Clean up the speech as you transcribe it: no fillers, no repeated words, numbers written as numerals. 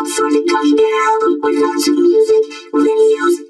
for the coming album with lots of music, videos,